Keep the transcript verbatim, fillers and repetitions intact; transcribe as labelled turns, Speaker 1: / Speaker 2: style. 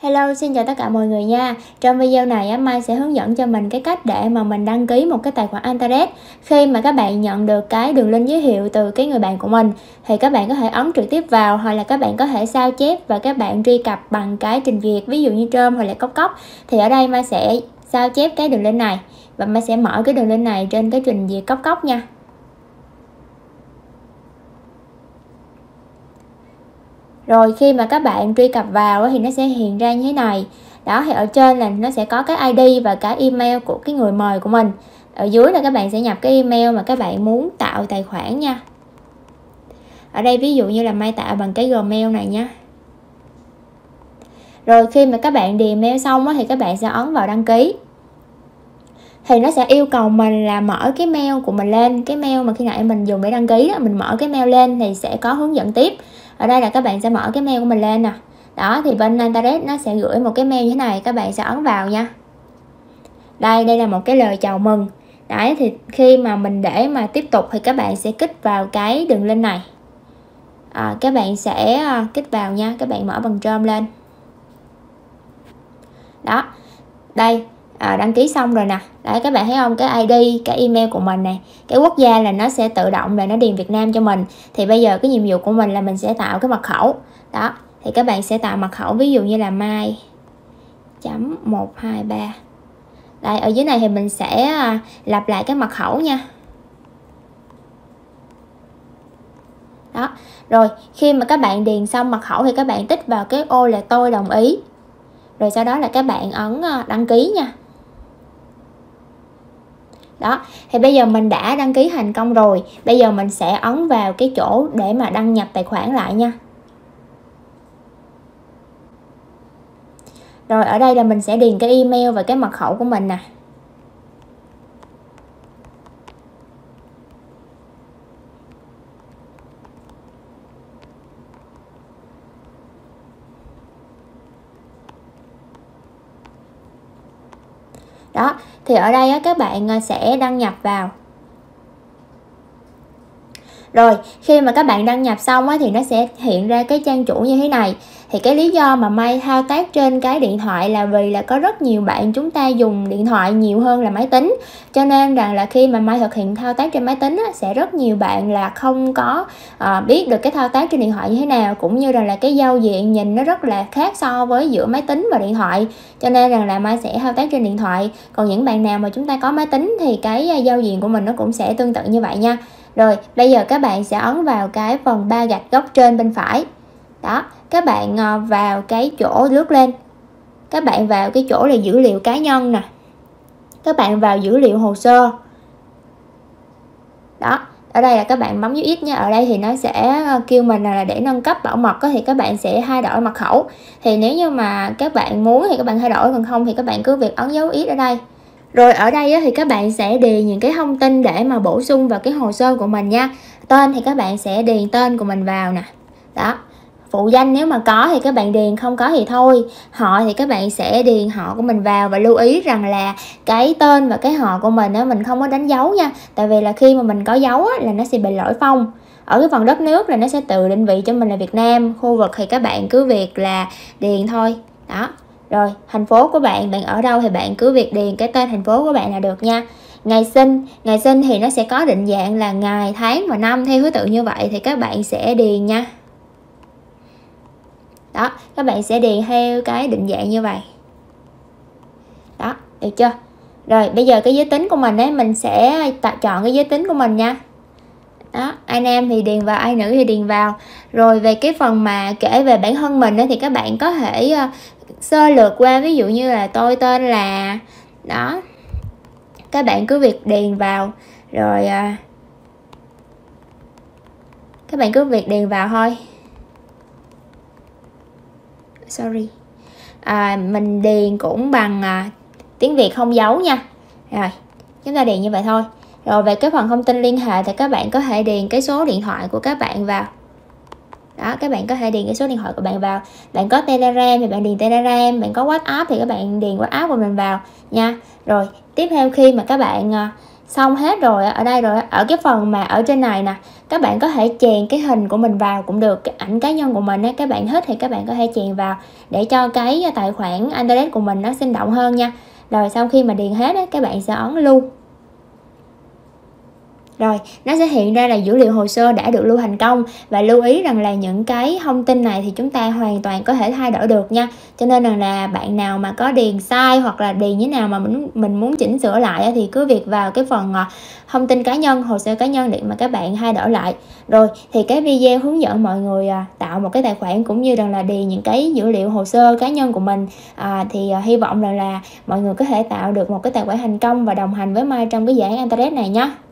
Speaker 1: Hello, xin chào tất cả mọi người nha. Trong video này Mai sẽ hướng dẫn cho mình cái cách để mà mình đăng ký một cái tài khoản Antares. Khi mà các bạn nhận được cái đường link giới thiệu từ cái người bạn của mình thì các bạn có thể ấn trực tiếp vào, hoặc là các bạn có thể sao chép và các bạn truy cập bằng cái trình duyệt, ví dụ như Chrome hoặc là Cốc Cốc. Thì ở đây Mai sẽ sao chép cái đường link này và Mai sẽ mở cái đường link này trên cái trình duyệt Cốc Cốc nha. Rồi khi mà các bạn truy cập vào thì nó sẽ hiện ra như thế này. Đó, thì ở trên là nó sẽ có cái i đê và cái email của cái người mời của mình. Ở dưới là các bạn sẽ nhập cái email mà các bạn muốn tạo tài khoản nha. Ở đây ví dụ như là Mai tạo bằng cái Gmail này nha. Rồi khi mà các bạn điền mail xong thì các bạn sẽ ấn vào đăng ký. Thì nó sẽ yêu cầu mình là mở cái mail của mình lên. Cái mail mà khi nãy mình dùng để đăng ký đó, mình mở cái mail lên thì sẽ có hướng dẫn tiếp. Ở đây là các bạn sẽ mở cái mail của mình lên nè. Đó, thì bên Antares nó sẽ gửi một cái mail như thế này, các bạn sẽ ấn vào nha. Đây, đây là một cái lời chào mừng. Đấy, thì khi mà mình để mà tiếp tục thì các bạn sẽ kích vào cái đường link này. À, các bạn sẽ kích vào nha, các bạn mở bằng Chrome lên. Đó, đây. À, đăng ký xong rồi nè. Đấy, các bạn thấy không, cái i đê, cái email của mình này, cái quốc gia là nó sẽ tự động là nó điền Việt Nam cho mình. Thì bây giờ cái nhiệm vụ của mình là mình sẽ tạo cái mật khẩu. Đó, thì các bạn sẽ tạo mật khẩu, ví dụ như là mai chấm một hai ba. Đây, ở dưới này thì mình sẽ lặp lại cái mật khẩu nha. Đó, rồi khi mà các bạn điền xong mật khẩu thì các bạn tích vào cái ô là tôi đồng ý. Rồi sau đó là các bạn ấn đăng ký nha. Đó, thì bây giờ mình đã đăng ký thành công rồi. Bây giờ mình sẽ ấn vào cái chỗ để mà đăng nhập tài khoản lại nha. Rồi ở đây là mình sẽ điền cái email và cái mật khẩu của mình nè. Đó, thì ở đây á, các bạn sẽ đăng nhập vào. Rồi, khi mà các bạn đăng nhập xong á, thì nó sẽ hiện ra cái trang chủ như thế này. Thì cái lý do mà Mai thao tác trên cái điện thoại là vì là có rất nhiều bạn chúng ta dùng điện thoại nhiều hơn là máy tính. Cho nên rằng là khi mà Mai thực hiện thao tác trên máy tính á, sẽ rất nhiều bạn là không có à, biết được cái thao tác trên điện thoại như thế nào. Cũng như rằng là cái giao diện nhìn nó rất là khác so với giữa máy tính và điện thoại. Cho nên rằng là Mai sẽ thao tác trên điện thoại. Còn những bạn nào mà chúng ta có máy tính thì cái giao diện của mình nó cũng sẽ tương tự như vậy nha. Rồi, bây giờ các bạn sẽ ấn vào cái phần ba gạch góc trên bên phải. Đó, các bạn vào cái chỗ lướt lên. Các bạn vào cái chỗ là dữ liệu cá nhân nè. Các bạn vào dữ liệu hồ sơ. Đó, ở đây là các bạn bấm dấu X nha. Ở đây thì nó sẽ kêu mình là để nâng cấp bảo mật thì các bạn sẽ thay đổi mật khẩu. Thì nếu như mà các bạn muốn thì các bạn thay đổi, còn không thì các bạn cứ việc ấn dấu X ở đây. Rồi ở đây thì các bạn sẽ điền những cái thông tin để mà bổ sung vào cái hồ sơ của mình nha. Tên thì các bạn sẽ điền tên của mình vào nè. Đó. Phụ danh nếu mà có thì các bạn điền, không có thì thôi. Họ thì các bạn sẽ điền họ của mình vào. Và lưu ý rằng là cái tên và cái họ của mình á, mình không có đánh dấu nha. Tại vì là khi mà mình có dấu á, là nó sẽ bị lỗi phong. Ở cái phần đất nước là nó sẽ tự định vị cho mình là Việt Nam. Khu vực thì các bạn cứ việc là điền thôi. Đó. Rồi, thành phố của bạn, bạn ở đâu thì bạn cứ việc điền cái tên thành phố của bạn là được nha. Ngày sinh, ngày sinh thì nó sẽ có định dạng là ngày, tháng và năm theo thứ tự như vậy thì các bạn sẽ điền nha. Đó, các bạn sẽ điền theo cái định dạng như vậy. Đó, được chưa? Rồi, bây giờ cái giới tính của mình ấy, mình sẽ chọn cái giới tính của mình nha. Đó, ai nam thì điền vào, ai nữ thì điền vào. Rồi về cái phần mà kể về bản thân mình ấy, thì các bạn có thể sơ lược qua, ví dụ như là tôi tên là đó, các bạn cứ việc điền vào rồi à, các bạn cứ việc điền vào thôi. Sorry à, mình điền cũng bằng à, tiếng Việt không dấu nha. Rồi chúng ta điền như vậy thôi. Rồi về cái phần thông tin liên hệ thì các bạn có thể điền cái số điện thoại của các bạn vào. Đó, các bạn có thể điền cái số điện thoại của bạn vào. Bạn có Telegram thì bạn điền Telegram, bạn có WhatsApp thì các bạn điền WhatsApp của mình vào nha. Rồi tiếp theo khi mà các bạn Xong hết rồi, ở đây rồi, ở cái phần mà ở trên này nè, các bạn có thể chèn cái hình của mình vào cũng được, cái ảnh cá nhân của mình á, các bạn thích thì các bạn có thể chèn vào để cho cái tài khoản Pinterest của mình nó sinh động hơn nha. Rồi sau khi mà điền hết á, các bạn sẽ ấn lưu. Rồi, nó sẽ hiện ra là dữ liệu hồ sơ đã được lưu thành công, và lưu ý rằng là những cái thông tin này thì chúng ta hoàn toàn có thể thay đổi được nha. Cho nên rằng là bạn nào mà có điền sai hoặc là điền như nào mà mình mình muốn chỉnh sửa lại thì cứ việc vào cái phần thông tin cá nhân, hồ sơ cá nhân để mà các bạn thay đổi lại. Rồi, thì cái video hướng dẫn mọi người tạo một cái tài khoản cũng như rằng là điền những cái dữ liệu hồ sơ cá nhân của mình à, thì hy vọng rằng là mọi người có thể tạo được một cái tài khoản thành công và đồng hành với Mai trong cái dự án Pinterest này nhé.